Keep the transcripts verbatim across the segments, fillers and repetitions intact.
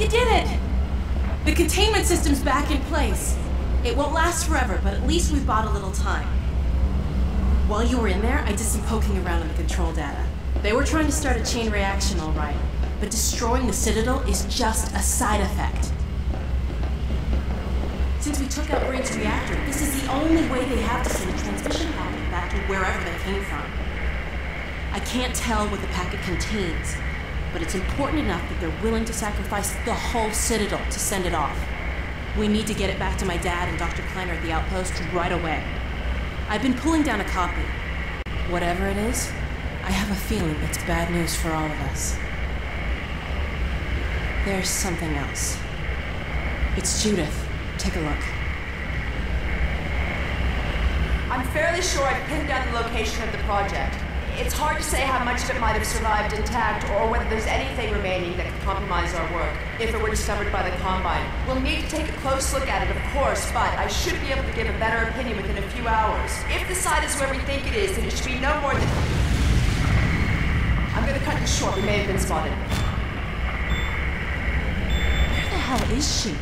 You did it! The containment system's back in place. It won't last forever, but at least we've bought a little time. While you were in there, I did some poking around in the control data. They were trying to start a chain reaction, all right, but destroying the Citadel is just a side effect. Since we took out Brain's reactor, this is the only way they have to send a transmission packet back to wherever they came from. I can't tell what the packet contains, but it's important enough that they're willing to sacrifice the whole Citadel to send it off. We need to get it back to my dad and Doctor Kleiner at the outpost right away. I've been pulling down a copy. Whatever it is, I have a feeling it's bad news for all of us. There's something else. It's Judith. Take a look. I'm fairly sure I've pinned down the location of the project. It's hard to say how much of it might have survived intact, or whether there's anything remaining that could compromise our work, if it were discovered by the Combine. We'll need to take a close look at it, of course, but I should be able to give a better opinion within a few hours. If the site is where we think it is, then it should be no more than... I'm gonna cut this short. We may have been spotted. Where the hell is she?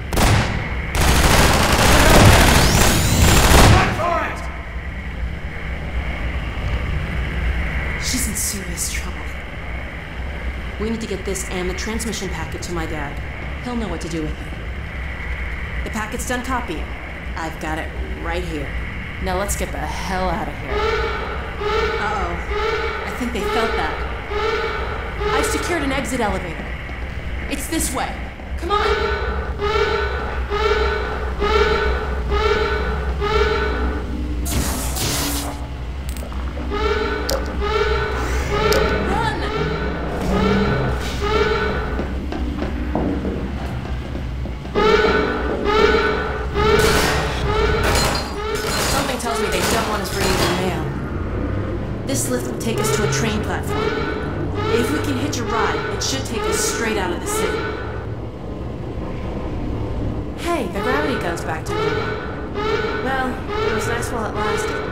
She's in serious trouble. We need to get this and the transmission packet to my dad. He'll know what to do with it. The packet's done copying. I've got it right here. Now let's get the hell out of here. Uh-oh. I think they felt that. I've secured an exit elevator. It's this way. Come on! This lift will take us to a train platform. If we can hitch a ride, it should take us straight out of the city. Hey, the gravity gun's back to normal. Well, it was nice while it lasted.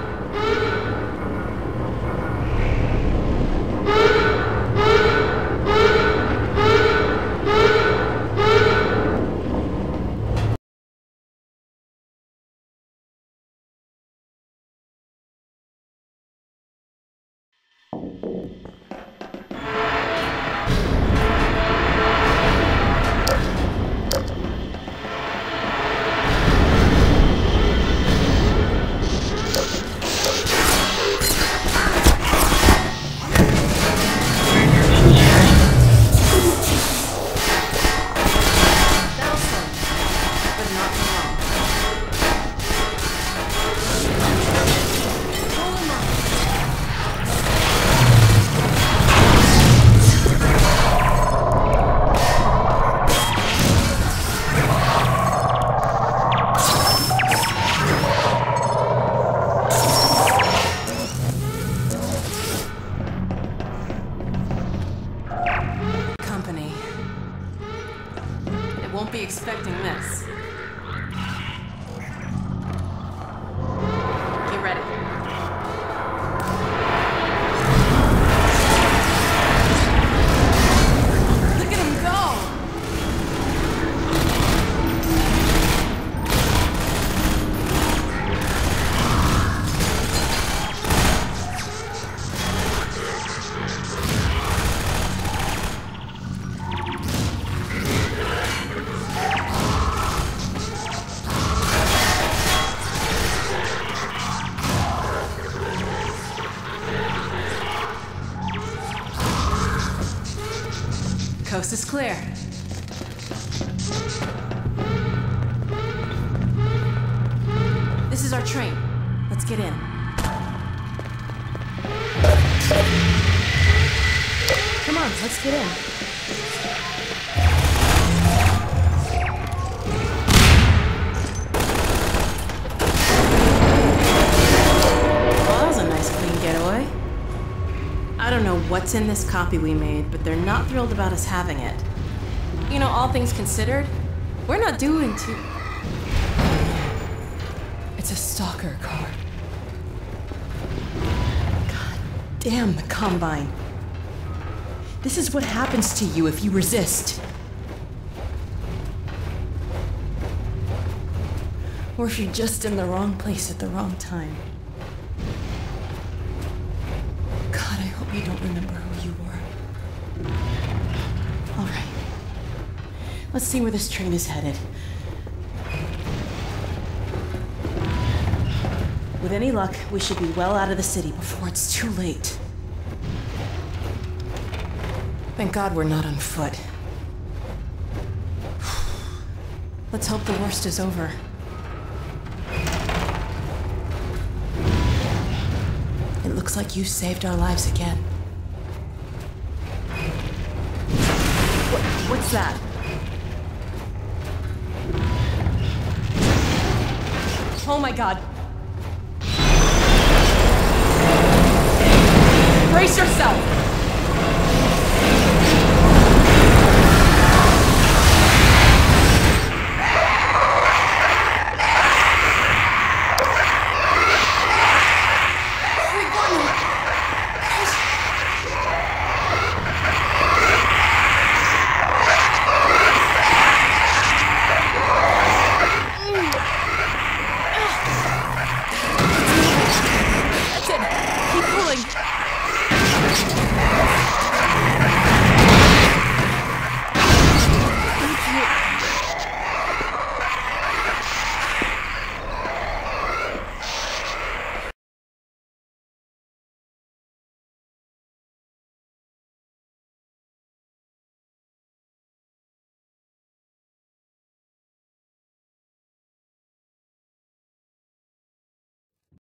Won't be expecting this. Get ready. Look at him go! Coast is clear. This is our train. Let's get in. Come on, let's get in. Well, that was a nice clean getaway. I don't know what's in this copy we made, but they're not thrilled about us having it. You know, all things considered, we're not doing too... It's a stalker card. God damn the Combine. This is what happens to you if you resist. Or if you're just in the wrong place at the wrong time. God, I hope you don't remember who you were. All right. Let's see where this train is headed. With any luck, we should be well out of the city before it's too late. Thank God we're not on foot. Let's hope the worst is over. It looks like you saved our lives again. What, what's that? Oh my God. Brace yourself!